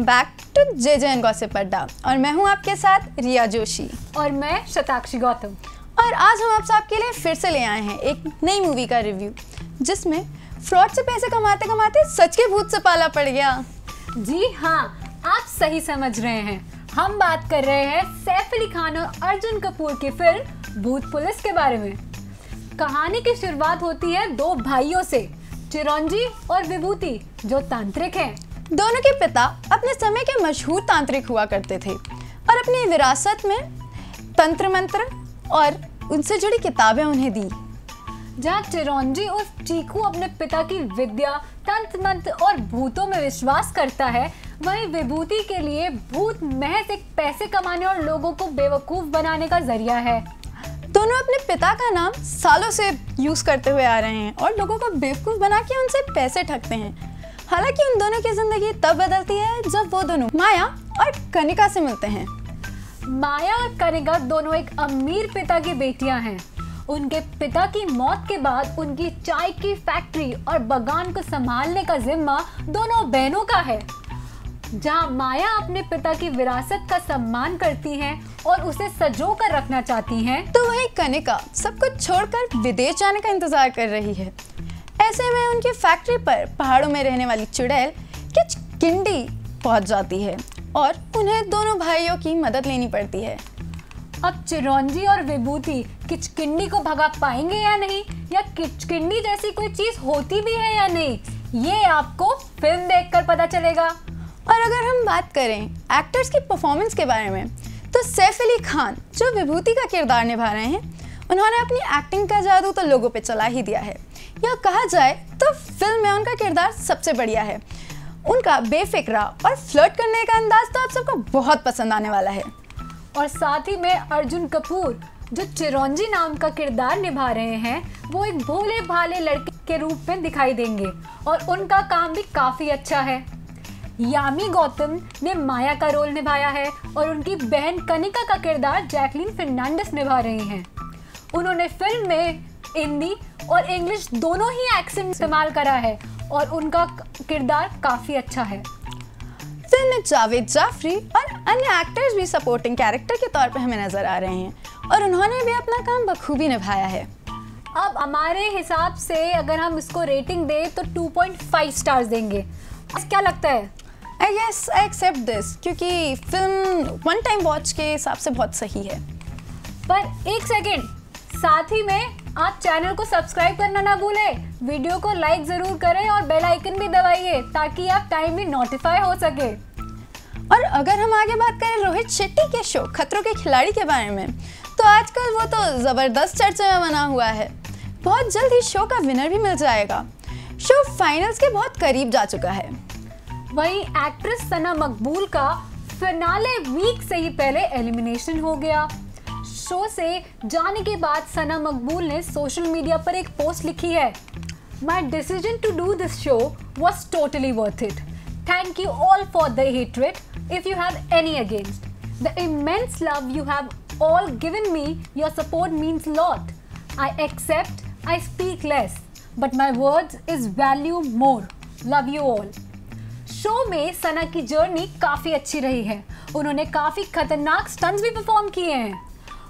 Back to JJN gossip अड्डा और मैं हूं आपके साथ रिया जोशी और मैं शताक्षी गौतम। और आज हम आप सबके लिए फिर से ले आए हैं एक नई मूवी का रिव्यू जिसमें फ्रॉड से पैसे कमाते कमाते सच के भूत से पाला पड़ गया। जी हाँ, आप सही समझ रहे हैं। हम बात कर रहे हैं सैफ अली खान और अर्जुन कपूर की फिल्म भूत पुलिस के बारे में। कहानी की शुरुआत होती है दो भाइयों से, चिरंजी और विभूति, जो तांत्रिक हैं। दोनों के पिता अपने समय के मशहूर तांत्रिक हुआ करते थे और अपनी विरासत में तंत्र मंत्र और उनसे जुड़ी किताबें उन्हें दी। जहाँ चिरंजी और चीकू अपने पिता की विद्या, तंत्र मंत्र और भूतों में विश्वास करता है, वहीं विभूति के लिए भूत महज एक पैसे कमाने और लोगों को बेवकूफ बनाने का जरिया है। दोनों अपने पिता का नाम सालों से यूज करते हुए आ रहे हैं और लोगों को बेवकूफ बना के उनसे पैसे ठगते हैं। हालांकि उन दोनों की जिंदगी तब बदलती है जब वो दोनों माया और कनिका से मिलते हैं। माया और कनिका दोनों एक अमीर पिता की बेटियां हैं। उनके पिता की मौत के बाद उनकी चाय की फैक्ट्री और बागान को संभालने का जिम्मा दोनों बहनों का है। जहां माया अपने पिता की विरासत का सम्मान करती हैं और उसे संजो कर रखना चाहती हैं, तो वही कनिका सब कुछ छोड़कर विदेश जाने का इंतजार कर रही है। ऐसे में उनकी फैक्ट्री पर पहाड़ों में रहने वाली चुड़ैल किचकिंडी पहुंच जाती है और उन्हें दोनों भाइयों की मदद लेनी पड़ती है। अब चिरंजी और विभूति किचकिंडी को भगा पाएंगे या नहीं, या किचकिंडी जैसी कोई चीज होती भी है या नहीं, ये आपको फिल्म देखकर पता चलेगा। और अगर हम बात करें एक्टर्स की परफॉर्मेंस के बारे में, तो सैफ अली खान जो विभूति का किरदार निभा रहे हैं, उन्होंने अपनी एक्टिंग का जादू तो लोगों पे चला ही दिया है। या कहा जाए तो फिल्म में उनका किरदार सबसे बढ़िया है। उनका बेफिक्रा और फ्लर्ट करने का अंदाज तो आप सबको बहुत पसंद आने वाला है। और साथ ही में अर्जुन कपूर जो चिरंजी नाम का किरदार निभा रहे हैं, वो एक भोले भाले लड़के के रूप में दिखाई देंगे और उनका काम भी काफी अच्छा है। यामी गौतम ने माया का रोल निभाया है और उनकी बहन कनिका का किरदार जैकलीन फर्नांडिस निभा रही हैं। उन्होंने फिल्म में हिंदी और इंग्लिश दोनों ही एक्सेंट इस्तेमाल करा है और उनका किरदार काफी अच्छा है। फिल्म में जावेद जाफरी और अन्य एक्टर्स भी सपोर्टिंग कैरेक्टर के तौर पर हमें नजर आ रहे हैं और उन्होंने भी अपना काम बखूबी निभाया है। अब हमारे हिसाब से अगर हम इसको रेटिंग दें तो 2.5 स्टार्स देंगे। क्या लगता है? I guess I accept this क्योंकि फिल्म वन टाइम वॉच के हिसाब से बहुत सही है। पर एक सेकेंड, साथ ही में आप चैनल को सब्सक्राइब करना ना भूलें, वीडियो को लाइक जरूर करें और बेल आइकन भी दबाइए ताकि आप टाइमली नोटिफाई हो सके। और अगर हम आगे बात करें रोहित शेट्टी के शो खतरों के खिलाड़ी के बारे में, तो आजकल वो तो जबरदस्त चर्चे में बना हुआ है। बहुत जल्द ही शो का विनर भी मिल जाएगा। शो फाइनल्स के बहुत करीब जा चुका है। वहीं एक्ट्रेस सना मकबूल का फिनाले वीक से ही पहले एलिमिनेशन हो गया। शो से जाने के बाद सना मकबूल ने सोशल मीडिया पर एक पोस्ट लिखी है, My decision to do this show was totally worth it. Thank you all for the hatred, if you have any against. The immense love you have all given me, your support means a lot. I accept, I speak less, but my words is value more. Love you all. Show में सना की journey काफी अच्छी रही है। उन्होंने काफी खतरनाक stunts भी परफॉर्म किए हैं।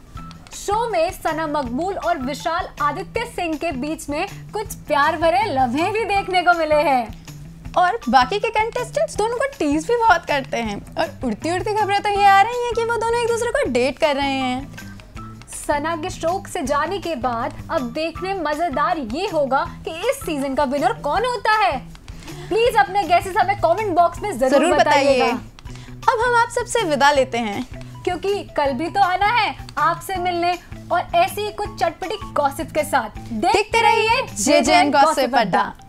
शो में सना मकबूल और विशाल आदित्य सिंह के बीच में कुछ प्यार भरे लम्हे भी देखने को मिले हैं। और बाकी के कंटेस्टेंट्स दोनों को टीज भी बहुत करते हैं और उड़ती उड़ती खबरें तो ये आ रही हैं कि वो दोनों एक दूसरे को डेट कर रहे हैं। सना के शो से जाने के बाद अब देखने मजेदार ये होगा कि इस सीजन का विनर कौन होता है। प्लीज अपने गेसेस हमें कमेंट बॉक्स में जरूर बताइएगा। अब हम आप सबसे विदा लेते हैं क्योंकि कल भी तो आना है आपसे मिलने और ऐसी कुछ चटपटी गॉसिप के साथ। देखते रहिए JJN गॉसिप अड्डा।